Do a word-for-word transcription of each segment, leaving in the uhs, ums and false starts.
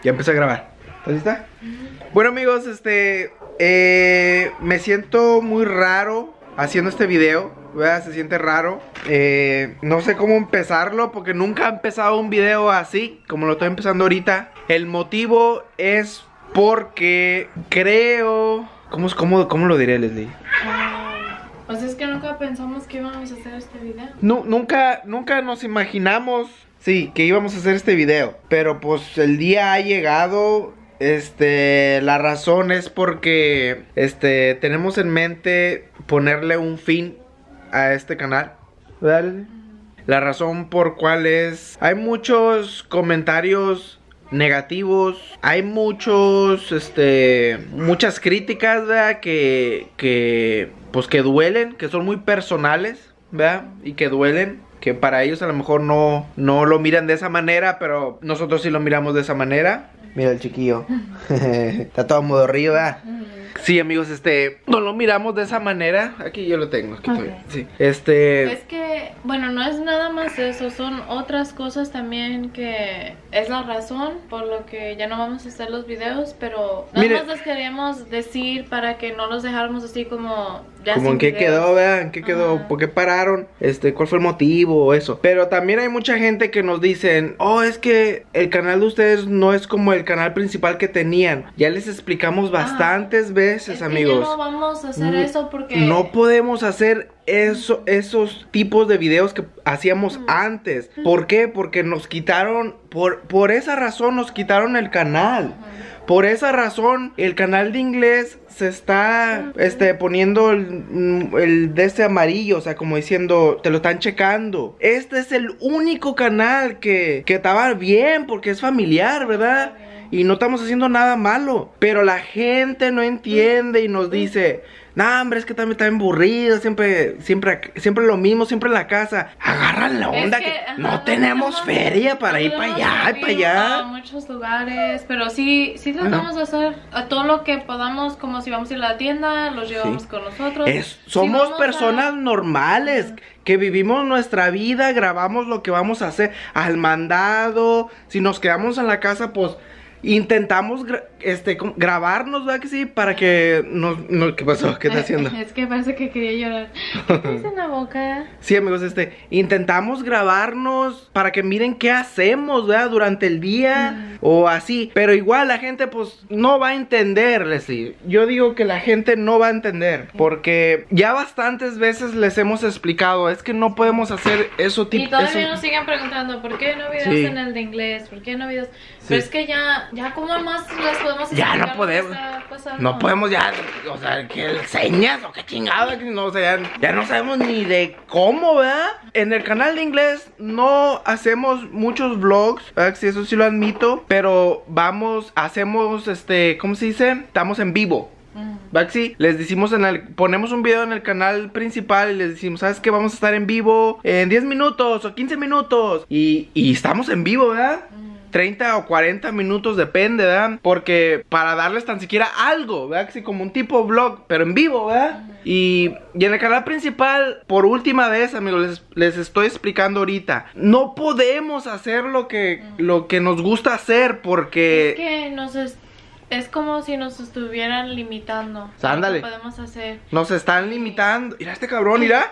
Ya empecé a grabar. ¿Estás lista? Bueno amigos, este eh, me siento muy raro haciendo este video, ¿verdad? Se siente raro. eh, No sé cómo empezarlo porque nunca he empezado un video así como lo estoy empezando ahorita. El motivo es porque creo... ¿Cómo, cómo, cómo lo diré, Leslie? Uh, pues es que nunca pensamos que íbamos a hacer este video. No, nunca, nunca nos imaginamos, sí, que íbamos a hacer este video. Pero pues el día ha llegado. Este, la razón es porque este, tenemos en mente ponerle un fin a este canal, ¿verdad, Leslie? La razón por cual es, hay muchos comentarios negativos, hay muchos, este, muchas críticas, ¿verdad? Que, que, pues que duelen, que son muy personales, ¿verdad? Y que duelen. Que para ellos a lo mejor no, no lo miran de esa manera, pero nosotros sí lo miramos de esa manera. Mira el chiquillo. Está todo modorrillo, ¿verdad? Sí, amigos, este, no lo miramos de esa manera. Aquí yo lo tengo, aquí Okay. estoy. Sí. Este. Es que, bueno, no es nada más eso, son otras cosas también que es la razón por lo que ya no vamos a hacer los videos, pero nada Mire, más les queríamos decir para que no los dejáramos así como ya como sin en qué videos. quedó, ¿verdad? ¿En qué quedó? Ajá. ¿Por qué pararon? Este, ¿cuál fue el motivo? Eso. Pero también hay mucha gente que nos dicen, oh, es que el canal de ustedes no es como el canal principal que tenían. Ya les explicamos bastantes veces, Es que amigos. ya no vamos a hacer Mm, eso porque no podemos hacer eso, esos tipos de videos que hacíamos antes. ¿Por qué? Porque nos quitaron, por, por esa razón nos quitaron el canal. Por esa razón el canal de inglés se está este, poniendo el, el de este amarillo, o sea, como diciendo, te lo están checando. Este es el único canal que, que estaba bien porque es familiar, ¿verdad? Y no estamos haciendo nada malo. Pero la gente no entiende y nos dice, no, hombre, es que también está bien aburrido. Siempre, siempre, siempre lo mismo, siempre en la casa. Agarran la onda es que, que, ajá, no tenemos tenemos- feria para no ir para tenemos allá y para ir a allá. muchos lugares, pero sí, sí tratamos de hacer a todo lo que podamos, como si vamos a ir a la tienda, los llevamos Sí. con nosotros. Es, Si somos vamos a- personas normales que vivimos nuestra vida, grabamos lo que vamos a hacer al mandado. Si nos quedamos en la casa, pues intentamos gra este com- grabarnos, ¿verdad que sí? Para que nos, no, ¿qué pasó? ¿Qué está haciendo? Es que parece que quería llorar. ¿Qué tienes en la boca? Sí, amigos, este, intentamos grabarnos para que miren qué hacemos, ¿verdad? Durante el día o así. Pero igual la gente, pues, no va a entender, Leslie. Yo digo que la gente no va a entender. Porque ya bastantes veces les hemos explicado, es que no podemos hacer eso tipo. Y todavía eso... nos siguen preguntando, ¿por qué no videos Sí. en el de inglés? ¿Por qué no videos? Sí. Pero es que ya, ya como más les podemos Ya no explicar lo que podemos. está pasando? No podemos ya, o sea, que señas o qué chingada, que no, o sea, ya, ya no sabemos ni de cómo, ¿verdad? En el canal de inglés no hacemos muchos vlogs, ¿verdad? Sí, eso sí lo admito, pero vamos, hacemos, este, ¿cómo se dice? Estamos en vivo. ¿Va que sí? Les decimos en el, ponemos un video en el canal principal y les decimos, ¿sabes qué? Vamos a estar en vivo en diez minutos o quince minutos. Y, y estamos en vivo, ¿verdad? treinta o cuarenta minutos, depende, ¿verdad? Porque para darles tan siquiera algo, ¿verdad? Que sí, como un tipo vlog, pero en vivo, ¿verdad? Y, y en el canal principal, por última vez, amigos, les, les estoy explicando ahorita, no podemos hacer lo que, lo que nos gusta hacer porque... Es que nos es, es como si nos estuvieran limitando. O sea, ándale. Lo que podemos hacer. Nos están limitando. Mira este cabrón, mira.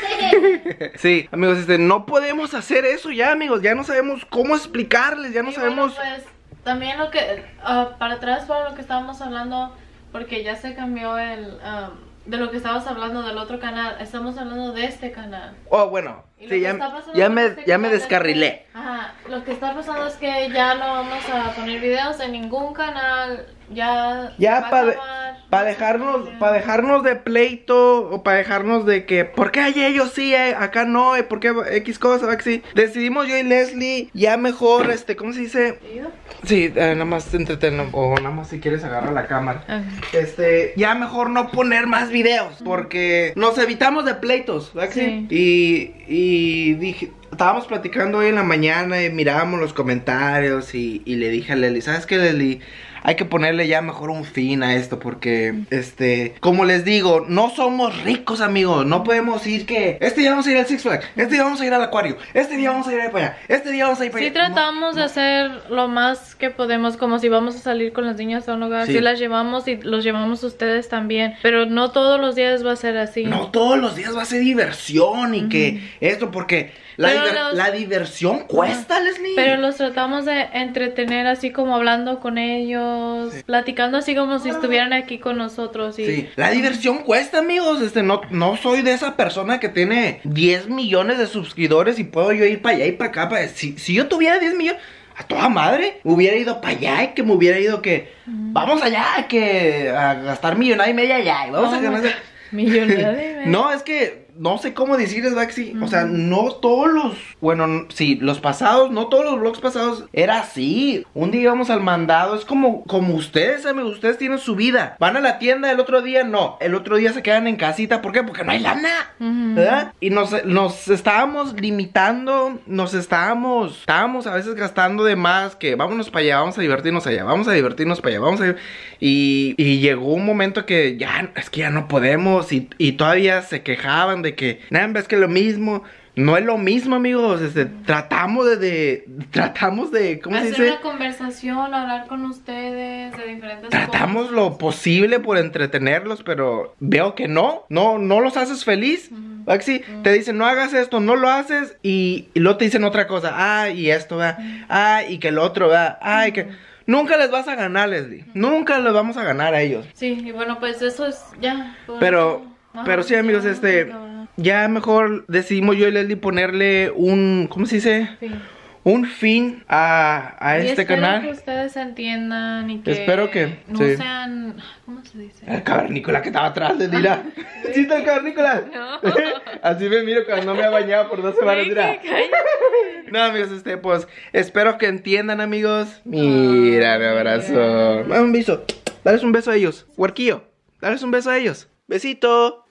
Sí, amigos, este, no podemos hacer eso ya, amigos. Ya no sabemos cómo explicarles, ya no Y sabemos. bueno, pues también lo que ah, para atrás para lo que estábamos hablando, porque ya se cambió el ah, de lo que estabas hablando del otro canal. Estamos hablando de este canal. Oh, bueno, Y lo sí, que ya, está pasando ya con me, este ya me canal es descarrilé. que- ajá, lo que está pasando es que ya no vamos a poner videos en ningún canal. Ya Ya va a para acabar, pa no se dejarnos, puede. para dejarnos de pleito o para dejarnos de que, ¿por qué hay ellos sí, eh, acá no? eh, ¿Por qué X cosa? ¿Va que sí? Decidimos yo y Leslie ya mejor, este, ¿cómo se dice? ¿Y yo? Sí, eh, nada más entretenlo o nada más si quieres agarra la cámara. Ajá. Este, ya mejor no poner más videos porque nos evitamos de pleitos, ¿verdad que sí? Y, y dije, estábamos platicando hoy en la mañana y mirábamos los comentarios y, y le dije a Leslie, ¿sabes qué, Leslie? hay que ponerle ya mejor un fin a esto, porque, este, como les digo, no somos ricos, amigos, no podemos ir que, este día vamos a ir al Six Flags, este día vamos a ir al acuario, este día vamos a ir para allá, este día vamos a ir para Sí, allá. tratamos no, de no. hacer lo más que podemos, como si vamos a salir con las niñas a un lugar, Sí. sí las llevamos y los llevamos ustedes también, pero no todos los días va a ser así. No todos los días va a ser diversión y que esto, porque la, Pero diver- los- la diversión cuesta, Leslie. Pero los tratamos de entretener así como hablando con ellos, platicando así como si estuvieran aquí con nosotros. Y... Sí, la diversión cuesta, amigos. Este, no, no soy de esa persona que tiene diez millones de suscriptores y puedo yo ir para allá y para acá. Para... Si, si yo tuviera diez millones, a toda madre, hubiera ido para allá y que me hubiera ido que mm. vamos allá, que a gastar millonada y media allá y vamos oh, a ganar. Millonada y media. No, es que no sé cómo decirles, Baxi. Uh-huh. O sea, no todos los. Bueno, sí, los pasados, no todos los vlogs pasados era así. Un día íbamos al mandado. Es como, como ustedes, amigos. Ustedes tienen su vida. Van a la tienda, el otro día no. El otro día se quedan en casita. ¿Por qué? Porque no hay lana. Uh-huh. ¿Verdad? Y nos, nos estábamos limitando. Nos estábamos. Estábamos a veces gastando de más. Que vámonos para allá, vamos a divertirnos allá. Vamos a divertirnos para allá. Vamos a. Y, y llegó un momento que ya. Es que ya no podemos. Y, y todavía se quejaban de que, nada, es que lo mismo, no es lo mismo, amigos, este, tratamos de, de tratamos de, ¿cómo hacer se dice? Una conversación, hablar con ustedes de diferentes Tratamos cosas. lo posible por entretenerlos, pero veo que no, no, no los haces feliz, uh-huh. Baxi, uh-huh. Te dicen, no hagas esto, no lo haces, y, y luego te dicen otra cosa, ah, y esto, va, uh-huh. Ah, y que el otro, va, ah, y que... Nunca les vas a ganar, Leslie, uh-huh. Nunca les vamos a ganar a ellos. Sí, y bueno, pues eso es, ya. Pues, pero... ah, Pero sí, amigos, ya, este, no. ya mejor decidimos yo y Leslie ponerle un, ¿cómo se dice? Sí. Un fin a, a y este espero canal. que ustedes entiendan y que espero que no sí. sean, ¿cómo se dice? El cavernícola que estaba atrás, les dirá. ¿Sí está el cavernícola? No. Así me miro cuando no me ha bañado por dos semanas, dirá. No, amigos, este, pues, espero que entiendan, amigos. Mira, oh, mi abrazo. Dale un beso. Dales un beso a ellos. Huerquillo, dales un beso a ellos. Besito.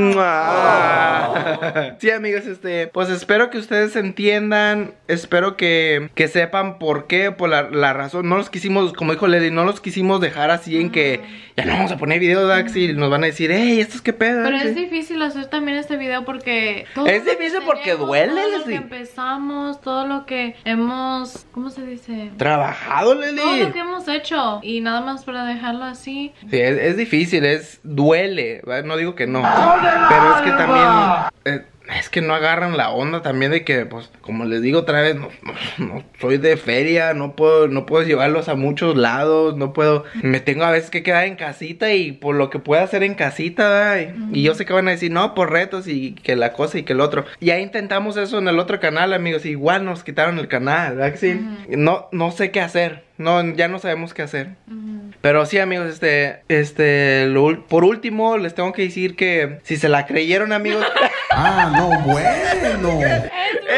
Oh. Sí, amigos, este, pues espero que ustedes entiendan. Espero que, que sepan por qué, por la, la razón. No los quisimos, como dijo Lady, no los quisimos dejar así en que ya no vamos a poner videos, Daxi, y nos van a decir, hey, ¿esto es qué pedo? Pero ¿sí? Es difícil hacer también este video porque es difícil porque duele, todo Leslie. Lo que empezamos, todo lo que hemos, ¿cómo se dice? Trabajado, Leslie. Todo lo que hemos hecho y nada más para dejarlo así. Sí, es, es difícil, es duele, ¿verdad? No digo que no, pero es que también eh, es que no agarran la onda también de que, pues, como les digo otra vez, no, no, no soy de feria, no puedo, no puedo llevarlos a muchos lados, no puedo, me tengo a veces que quedar en casita y por lo que pueda hacer en casita, ¿verdad? Y, uh-huh. y yo sé que van a decir, no, por retos y que la cosa y que el otro. Ya intentamos eso en el otro canal, amigos, igual nos quitaron el canal, ¿verdad que sí? Uh-huh. No, no sé qué hacer, no, ya no sabemos qué hacer. Uh-huh. Pero sí, amigos, este, este, lo, por último, les tengo que decir que si se la creyeron, amigos. Ah, no, bueno. ¿Eh?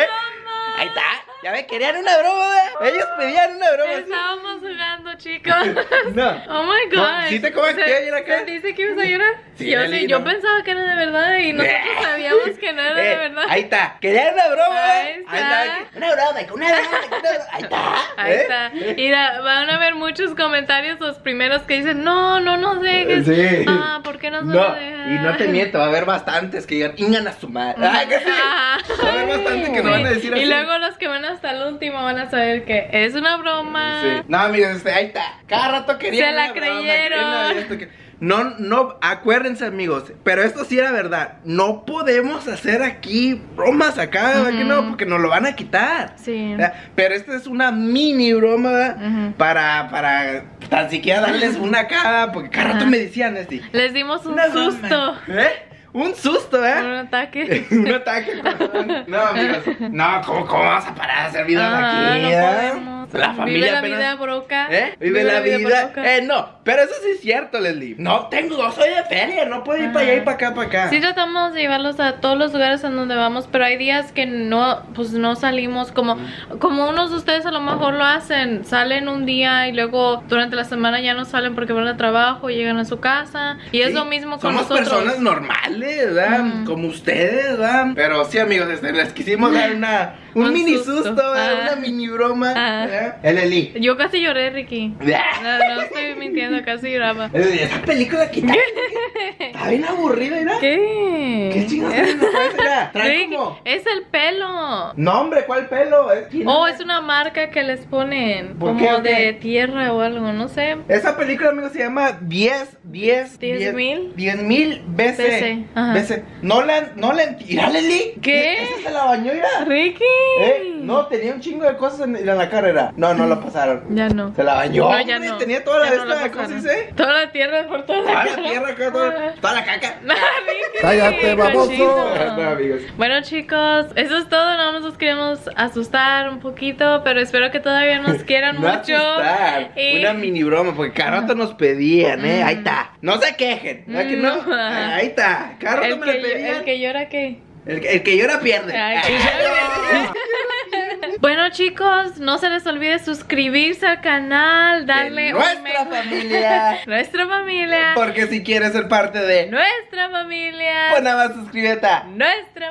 Ahí está. Ya ve, querían una broma, ¿eh? Ellos pedían una broma. Estábamos jugando, chicos. No. Oh my God. No, ¿sí te comes qué? ¿Y ¿Se dice que ibas a llorar? Sí, yo Eli, sí, yo no. pensaba que era de verdad y nosotros sabíamos que no era Eh, de verdad. Ahí está. Querían una broma, Ahí ¿eh? está. Ahí está. Una broma, una broma, una broma. Ahí está. Ahí ¿eh? está. Y da, van a ver muchos comentarios, los primeros que dicen, no, no nos dejes. Sí. Ah, ¿por qué nos No, van a dejar? y no te miento, va a haber bastantes que digan, ingan a su madre. Ah, que sí. Va a haber bastantes que no van a decir así. Y luego los que van hasta el último van a saber que es una broma. Sí. No, amigos, este, ahí está. Cada rato querían Se la una broma, creyeron. querían una- esto que- No, no, acuérdense, amigos, pero esto sí era verdad. No podemos hacer aquí bromas acá, ¿verdad? Uh-huh. Que no, porque nos lo van a quitar. Sí. ¿Verdad? Pero esta es una mini broma, ¿verdad? Uh-huh. Para, para tan siquiera darles una cara, porque cada rato Ajá. me decían, este, Les dimos un una broma. susto. ¿Eh? Un susto, ¿eh? Un ataque. Un ataque. No, amigos. No, ¿cómo, cómo vamos a parar de hacer videos Ah, aquí? no eh? podemos. La familia Vive la apenas- vida broca. ¿Eh? Vive, la, vida. broca. Eh, no, pero eso sí es cierto, Leslie. No tengo, no soy de feria, no puedo ir Ajá. para allá y para acá, para acá. Sí tratamos de llevarlos a todos los lugares en donde vamos, pero hay días que no, pues no salimos como, como unos de ustedes a lo mejor lo hacen, salen un día y luego durante la semana ya no salen porque van a trabajo, llegan a su casa y es Sí, lo mismo con somos nosotros. personas normales, ¿verdad? Ujú. Como ustedes, ¿verdad? Pero sí, amigos, este, les quisimos dar una, un Un mini susto. susto, ¿verdad? Ah. Una mini broma. Ah. ¿verdad? ¿eh? El Eli. Yo casi lloré, Ricky. No, no estoy mintiendo, casi lloraba. Esa película que está, está bien aburrida, ¿verdad? ¿Qué? ¿Qué chingados era? Trae Ricky, como... es el pelo. No, hombre, ¿cuál pelo? Es- ¿quién Oh, es? es una marca que les ponen ¿Por como qué, o qué? de tierra o algo, no sé. Esa película, amigos, se llama diez, diez, ¿Diez mil? diez mil B C. B C, ajá. B C. Nolan, Nolan, mira, Leli. ¿Qué? Esa se la bañó, mira. Ricky. ¿Eh? No, tenía un chingo de cosas en, en la carrera. No, no la pasaron. Ya no. Se la bañó. No, ya hombre, no. Tenía toda la Ya de no la esta, ¿cómo se pasaron. dice? Toda la tierra por toda la Toda la cara. tierra, acá, toda, toda la caca. No, Ricky, Cállate, baboso. cochino. No, amigos. Bueno, chicos, eso es todo. No nos queremos asustar un poquito, pero espero que todavía nos quieran No mucho. asustar, Y- una mini broma, porque cada rato nos pedían, ¿eh? Ahí está. No se quejen, ¿verdad que no? No. Ahí está. Cada rato el, me lo que, pedían. el que llora, ¿qué? El, que- el que llora pierde. Ay, que llora. Bueno, chicos, no se les olvide suscribirse al canal, darle De un nuestra me- familia. Nuestra familia. Porque si quieres ser parte de... Nuestra familia. Pues nada más suscríbete. Nuestra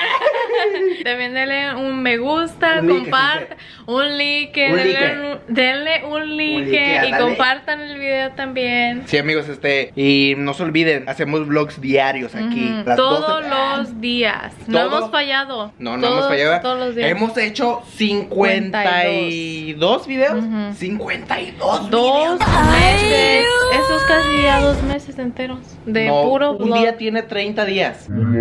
familia. También denle un me gusta, Un like, compartan, un like, Un denle, like. un, denle un like, Un like, y ándale. compartan el video también. Sí, amigos, este... Y no se olviden, hacemos vlogs diarios aquí. Ujú, las todos doce. los días. No Todo. hemos fallado. No, no Todos- hemos fallado. Todos los días. Hemos hecho cincuenta y dos videos. Ujú. cincuenta y dos Dos videos. meses. Eso es casi ya dos meses enteros. De No, puro un vlog. día tiene treinta días. Un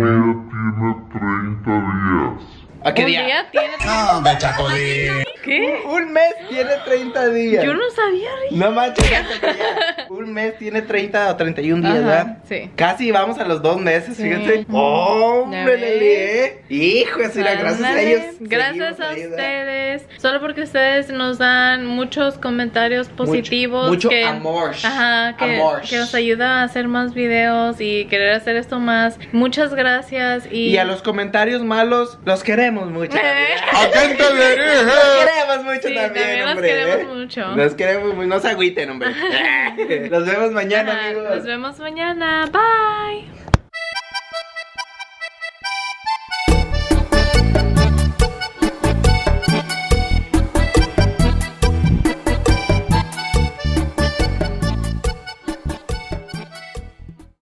día tiene treinta días. ¿A qué Un día? día tiene. No, me chacolín. ¿Qué? Un mes tiene treinta días. Yo no sabía, Ricky. No manches, ya. Un mes tiene treinta o treinta y un días, Ajá, ¿verdad? sí. Casi vamos a los dos meses, Sí. fíjate. Ujú. ¡Hombre, Ya ves. Leli! ¿Eh? Hijo, es gracias a Ándale. ellos. Gracias seguimos a ahí, ¿verdad? ustedes. Solo porque ustedes nos dan muchos comentarios positivos. mucho que, amor. Ajá, que, Amor. que nos ayuda a hacer más videos y querer hacer esto más. Muchas gracias. Y, Y a los comentarios malos, los queremos mucho. ¿A quién te diriges? Los queremos mucho Sí, también, también los hombre. queremos ¿eh? mucho. Los queremos mucho. No se agüiten, hombre. Nos vemos mañana, Ajá, amigos. nos vemos mañana. Bye.